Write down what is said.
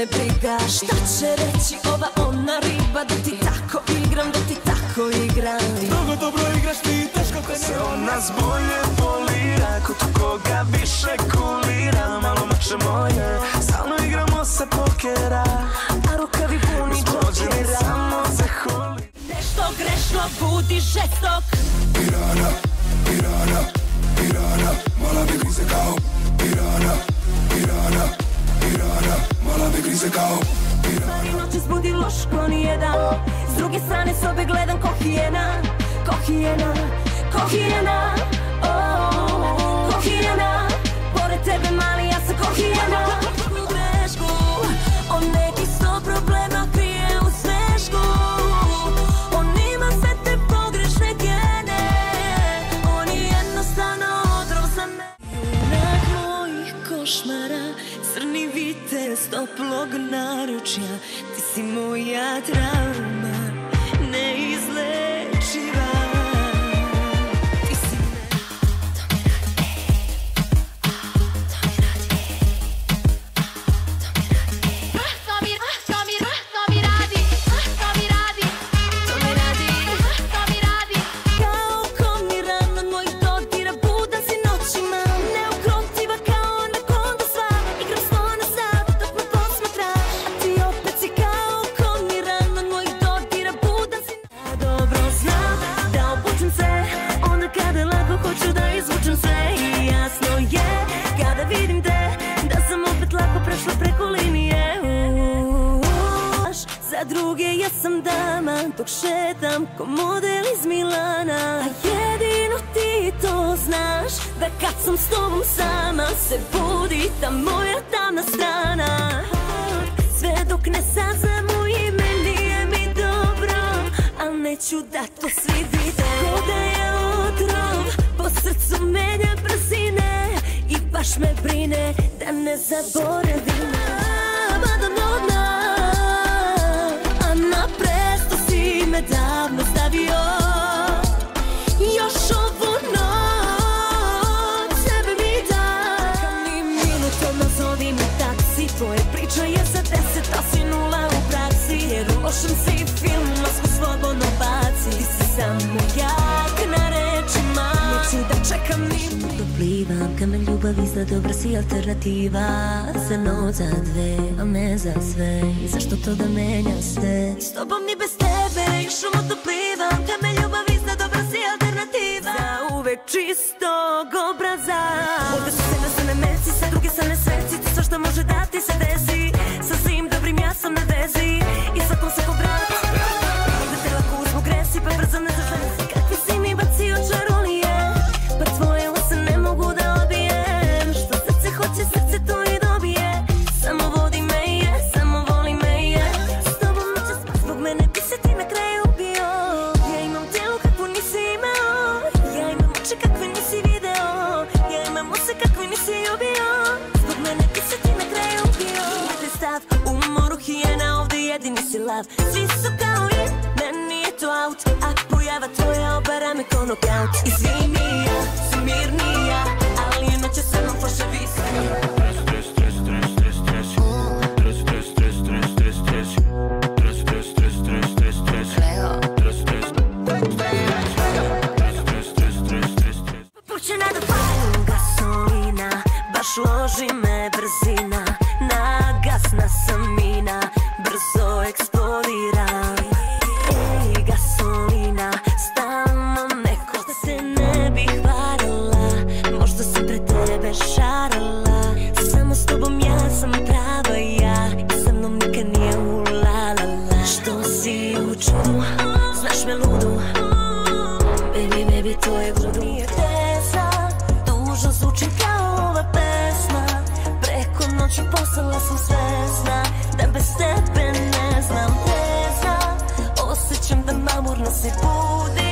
me briga šta će reći ova ona riba. Da ti tako igram, da ti tako igram. Mnogo dobro igraš ti, teško te ne. On nas bolje polira, kod koga više kulira. Malo makše moje, stalno igramo se pokera. A rukavi puni džokera. Samo zahuli. Nešto grešno budi žestok. Pirana, pirana, pirana, mala me grize kao pirana, pirana, pirana, mala me grize kao pirana. Stari noći zbudi loš ko nijedan. S druge strane sobe gledam ko hijena. Ko hijena, ko hijena, oh, ko hijena. Pored tebe mali ja sam ko hijena. U grešku, on neki 100 problema krije u smešku. On ima sve te pogrešne gene. On je jednostavno otrov za me. Junak mojih košmara, crni vitez toplog naručja. Ti si moja trauma, neizlečiva. Ti si me... To mi radi. Kao komiran od mojih dodira, budan si noćima. Neukrotiva kao anakonda sva. Igram sto na sat dok me posmatraš. A ti opet si kao komiran od mojih dodira, budan si. Ja dobro znam da obučem se onda kada lako hoću da izvučem sve. I jasno je kada vidim te da sam opet lako prešla preko linije. Za druge ja sam dama dok šetam ko model iz Milana. A jedino ti to znaš da kad sam s tobom sama se budi ta moja tamna strana. Sve dok ne saznam u ime nije mi dobro, al neću da to svi vide. Ko da je otrov, po srcu menja brzine i baš me brine da ne zaboravim. Na presto si me davno stavio. Još ovu noć sebe mi daj. Kad mi minutom nazovi me taksi. Tvoje priča je za 10, a si 0 u praksi. Jer u lošem si filmu masku slobodno baci. Ti si samo jak na rečima. Neću da čekam ni. Doplivam kamen ljubavi, za dobra si alternativa. Za noć, za dve, a me za sve. I zašto to da menja sve? S tobom ni bez tebe još doplivam kamen ljubavi, za dobra si alternativa. Za uvek čistog obraza. Ovdje su se na strane meci, sa druge strane sveci. Ti sve što može da ti se desi. Sa svim dobrim ja sam na vezi. I svakom se povrat. Ovdje te lako uzmu gresi, pa brzo ne zaželi. Kakvi si mi bacio čarolije, pa tvoje lase ne mogu da obijem. Što srce hoće, srce to i dobije. Samo vodi me je, samo voli me je. S tobom noće spas, zbog mene bi se ti na kraju ubio. Ja imam tijelo kakvu nisi imao. Ja imam oči kakve nisi video. Ja imam use kakve nisi ljubio. Zbog mene bi se ti na kraju ubio. Te stav u moru hijena, ovdje jedini si lav. Svi su kao i meni je to out. A pojava tvoja obara me ko nokaut. Izvini, ja sam mirnija, ali je noće sa mnom flaše viski. Počena da palim gasolina, baš loži me brzina. Nagasna sam mina, brzo eksplodiram. Ej gasolina, stalno neko se ne bih varala. Možda sam pred tebe šarala. Samo s tobom ja sam prava ja. I sa mnom nikad nije ulalala. Što si u čudu, znaš me ludu. Baby, baby, to je vrudu. Nije teza, tužno zvuči kao ova pesma. Preko noći postala sam svesna da bez tebe ne znam teza. Osjećam da mamurno se budi.